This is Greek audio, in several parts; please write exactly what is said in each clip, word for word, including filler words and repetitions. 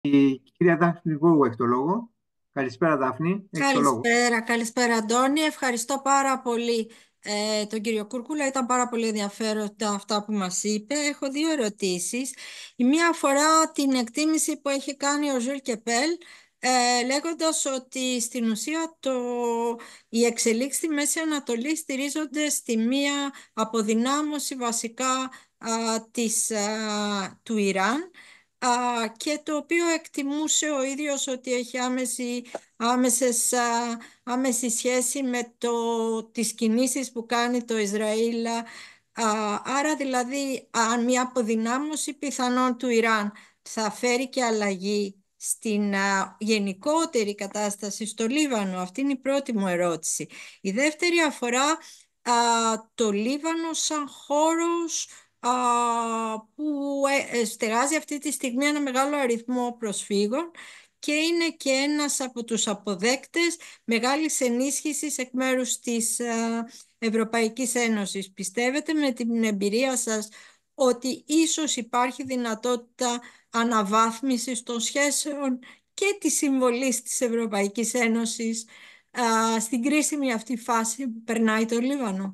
Η κυρία Δάφνη Γοργού έχει το λόγο. Καλησπέρα, Δάφνη. Έχει το λόγο. Καλησπέρα, καλησπέρα Αντώνη. Ευχαριστώ πάρα πολύ ε, τον κύριο Κούρκουλα. Ήταν πάρα πολύ ενδιαφέροντα αυτά που μας είπε. Έχω δύο ερωτήσεις. Η μία αφορά την εκτίμηση που έχει κάνει ο Ζουλ Κεπέλ, ε, λέγοντας ότι στην ουσία το, οι εξελίξεις στη Μέση Ανατολή στηρίζονται στη μία αποδυνάμωση βασικά α, της, α, του Ιράν, α, και το οποίο εκτιμούσε ο ίδιος ότι έχει άμεση άμεσες, α, άμεση σχέση με το, τις κινήσεις που κάνει το Ισραήλ. Α, άρα δηλαδή αν μια αποδυνάμωση πιθανόν του Ιράν θα φέρει και αλλαγή στην α, γενικότερη κατάσταση στο Λίβανο. Αυτή είναι η πρώτη μου ερώτηση. Η δεύτερη αφορά α, το Λίβανο σαν χώρος α, που ε, ε, στεγάζει αυτή τη στιγμή ένα μεγάλο αριθμό προσφύγων και είναι και ένας από τους αποδέκτες μεγάλης ενίσχυσης εκ μέρους της ε, Ευρωπαϊκής Ένωσης. Πιστεύετε με την εμπειρία σας ότι ίσως υπάρχει δυνατότητα αναβάθμισης των σχέσεων και της συμβολής της Ευρωπαϊκής Ένωσης ε, στην κρίσιμη αυτή φάση που περνάει το Λίβανο?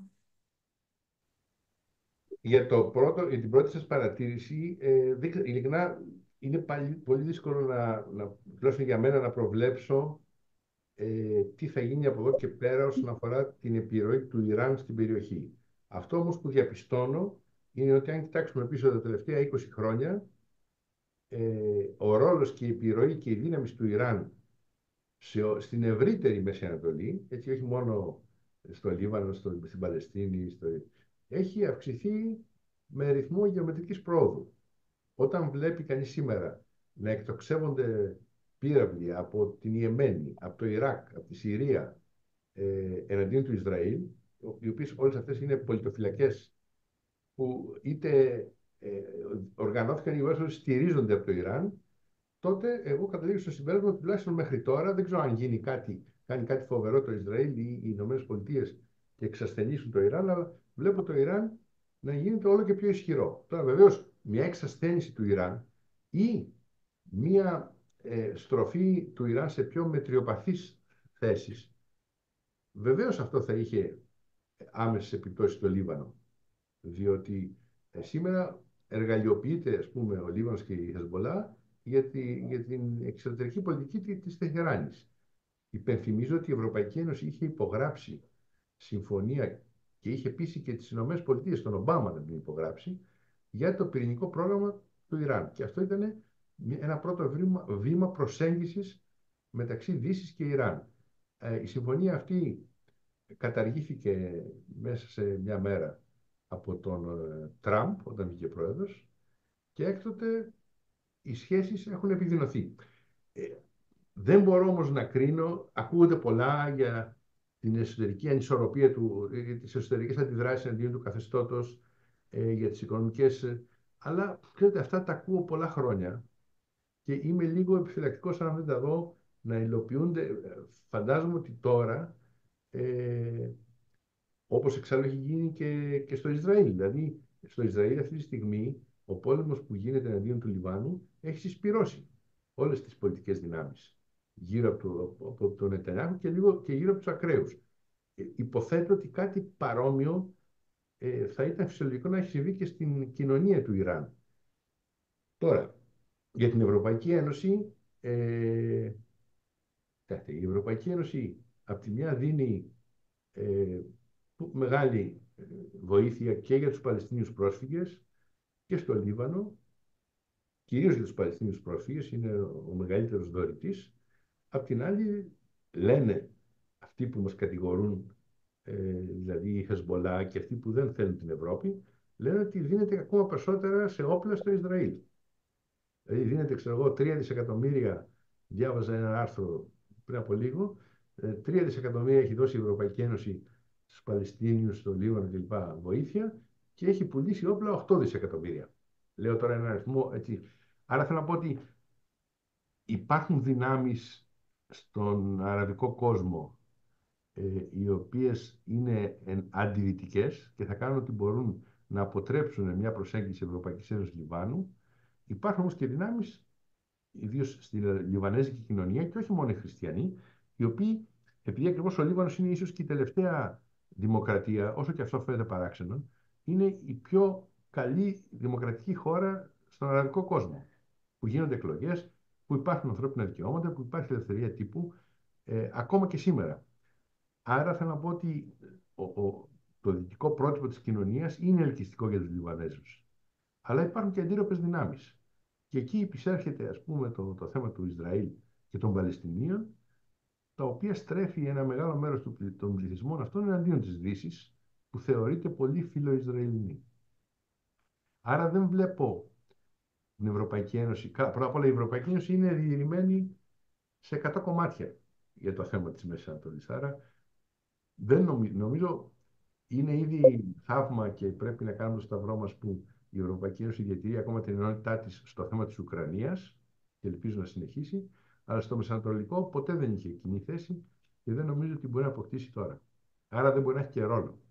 Για, το πρώτο, για την πρώτη σας παρατήρηση, ε, δεν ξε- ειλικρινά είναι πάλι, πολύ δύσκολο να, να, τουλάχιστον για μένα, να προβλέψω ε, τι θα γίνει από εδώ και πέρα όσον αφορά την επιρροή του Ιράν στην περιοχή. Αυτό όμως που διαπιστώνω είναι ότι αν κοιτάξουμε πίσω τα τελευταία είκοσι χρόνια, ε, ο ρόλος και η επιρροή και η δύναμη του Ιράν σε, ο- στην ευρύτερη Μέση Ανατολή, έτσι όχι μόνο στο Λίβανο, στο, στην Παλαιστίνη, στο, έχει αυξηθεί με ρυθμό γεωμετρικής πρόοδου. Όταν βλέπει κανείς σήμερα να εκτοξεύονται πύραυλοι από την Ιεμένη, από το Ιράκ, από τη Συρία, ε, εναντίον του Ισραήλ, οι οποίες όλες αυτές είναι πολιτοφυλακές που είτε ε, οργανώθηκαν ή όσο στηρίζονται από το Ιράν, τότε εγώ καταλήγω στο συμπέρασμα ότι τουλάχιστον μέχρι τώρα δεν ξέρω αν γίνει κάτι, κάνει κάτι φοβερό το Ισραήλ ή οι Ηνωμένες Πολιτείες και εξασθενήσουν το Ιράν, αλλά βλέπω το Ιράν να γίνεται όλο και πιο ισχυρό. Τώρα βεβαίως μια εξασθένηση του Ιράν ή μια ε, στροφή του Ιράν σε πιο μετριοπαθείς θέσεις, βεβαίως αυτό θα είχε άμεσες επιπτώσεις στο Λίβανο, διότι ε, σήμερα εργαλειοποιείται, ας πούμε, ο Λίβανος και η Χεσμολά για, τη, για την εξωτερική πολιτική τη- της Τεχεράνης. Υπενθυμίζω ότι η Ευρωπαϊκή Ένωση είχε υπογράψει συμφωνία και είχε πείσει και τις Ηνωμένες Πολιτείες, τον Ομπάμα να την υπογράψει, για το πυρηνικό πρόγραμμα του Ιράν. Και αυτό ήταν ένα πρώτο βήμα, βήμα προσέγγισης μεταξύ Δύσης και Ιράν. Ε, η συμφωνία αυτή καταργήθηκε μέσα σε μια μέρα από τον ε, Τραμπ όταν βγήκε πρόεδρος και έκτοτε οι σχέσεις έχουν επιδεινωθεί. Ε, δεν μπορώ όμως να κρίνω, ακούγονται πολλά για την εσωτερική ανισορροπία του, ε, για τις εσωτερικές αντιδράσεις εναντίον του καθεστώτος, ε, για τις οικονομικές, ε, αλλά ξέρετε, αυτά τα ακούω πολλά χρόνια και είμαι λίγο επιφυλακτικός αν δεν τα δω να υλοποιούνται. Ε, Φαντάζομαι ότι τώρα ε, όπως εξάλλου έχει γίνει και, και στο Ισραήλ. Δηλαδή, στο Ισραήλ αυτή τη στιγμή ο πόλεμος που γίνεται εναντίον του Λιβάνου έχει συσπυρώσει όλες τις πολιτικές δυνάμεις γύρω από, το, από τον Νετανιάχου και λίγο και γύρω από τους ακραίους. Ε, υποθέτω ότι κάτι παρόμοιο ε, θα ήταν φυσιολογικό να έχει συμβεί και στην κοινωνία του Ιράν. Τώρα, για την Ευρωπαϊκή Ένωση, ε, η Ευρωπαϊκή Ένωση από τη μια δίνει ε, μεγάλη ε, βοήθεια και για τους Παλαιστίνιους πρόσφυγες και στο Λίβανο, κυρίως για τους Παλαιστίνιους πρόσφυγες, είναι ο μεγαλύτερος δωρητής. Απ' την άλλη, λένε αυτοί που μας κατηγορούν, ε, δηλαδή η Χεσμολά και αυτοί που δεν θέλουν την Ευρώπη, λένε ότι δίνεται ακόμα περισσότερα σε όπλα στο Ισραήλ. Δηλαδή δίνεται, ξέρω εγώ, τρία δισεκατομμύρια, διάβαζα ένα άρθρο πριν από λίγο, ε, τρία δισεκατομμύρια έχει δώσει η Ευρωπαϊκή Ένωση στους Παλαιστίνιους, στο Λίβανο κλπ. Βοήθεια και έχει πουλήσει όπλα οκτώ δισεκατομμύρια. Λέω τώρα ένα αριθμό έτσι. Άρα θέλω να πω ότι υπάρχουν δυνάμεις στον αραβικό κόσμο ε, οι οποίες είναι εν- αντιδυτικές και θα κάνουν ό,τι μπορούν να αποτρέψουν μια προσέγγιση Ευρωπαϊκής Ένωσης Λιβάνου. Υπάρχουν όμως και δυνάμεις ιδίως στη λιβανέζικη κοινωνία, και όχι μόνο οι χριστιανοί, οι οποίοι, επειδή ακριβώς ο Λίβανος είναι ίσως και η τελευταία δημοκρατία, όσο και αυτό φαίνεται παράξενο, είναι η πιο καλή δημοκρατική χώρα στον αραβικό κόσμο. Που γίνονται εκλογές, που υπάρχουν ανθρώπινα δικαιώματα, που υπάρχει ελευθερία τύπου, ε, ακόμα και σήμερα. Άρα θέλω να πω ότι ο, ο, το δυτικό πρότυπο της κοινωνίας είναι ελκυστικό για τους Λιβανέζους. Αλλά υπάρχουν και αντίρροπες δυνάμεις. Και εκεί επισέρχεται, ας πούμε, το, το θέμα του Ισραήλ και των Παλαιστινίων, τα οποία στρέφει ένα μεγάλο μέρος του, των πληθυσμών αυτών εναντίον της Δύσης, που θεωρείται πολύ φιλοϊσραηλινή. Άρα δεν βλέπω την Ευρωπαϊκή Ένωση. Πρώτα απ' όλα, η Ευρωπαϊκή Ένωση είναι διαιρημένη σε εκατό κομμάτια για το θέμα της Μέσης Ανατολής. Άρα δεν νομίζω, νομίζω είναι ήδη θαύμα και πρέπει να κάνουμε το σταυρό μας που η Ευρωπαϊκή Ένωση διατηρεί ακόμα την ενότητά της στο θέμα της Ουκρανίας και ελπίζω να συνεχίσει, αλλά στο Μεσανατολικό ποτέ δεν είχε κοινή θέση και δεν νομίζω ότι μπορεί να αποκτήσει τώρα. Άρα δεν μπορεί να έχει και ρόλο.